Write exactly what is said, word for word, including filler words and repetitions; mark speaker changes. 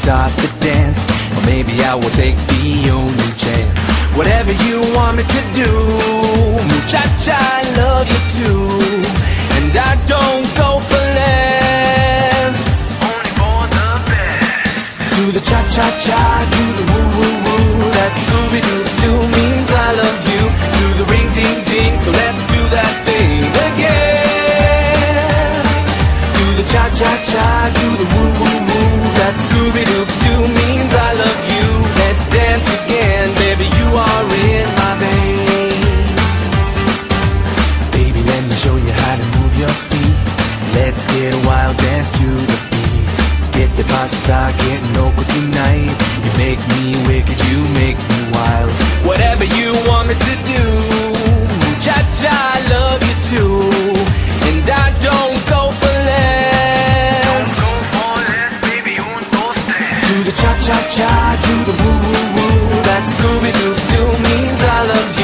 Speaker 1: start the dance, or maybe I will take the only chance. Whatever you want me to do, muchacha, I love you too. And I don't go for less, only for the best. Do the cha-cha-cha, do the woo-woo-woo. That Scooby-Doo-Doo means I love you. Do the ring-ding-ding, so let's do that thing again. Do the cha-cha-cha, do the woo-woo-woo. That Scooby-Doo-Doo means I love you. Let's dance again, baby, you are in my vein. Baby, let me show you how to move your feet. Let's get a wild dance to the beat. Get the pasa, get loco tonight. You make me wicked, you make me wild. Whatever you want me to do, muchacha, I love you too. And I don't go for less, don't go for less, baby, un, dos, tres. Do the cha-cha-cha, do the woo-woo-woo. That Scooby-Doo-Doo means I love you.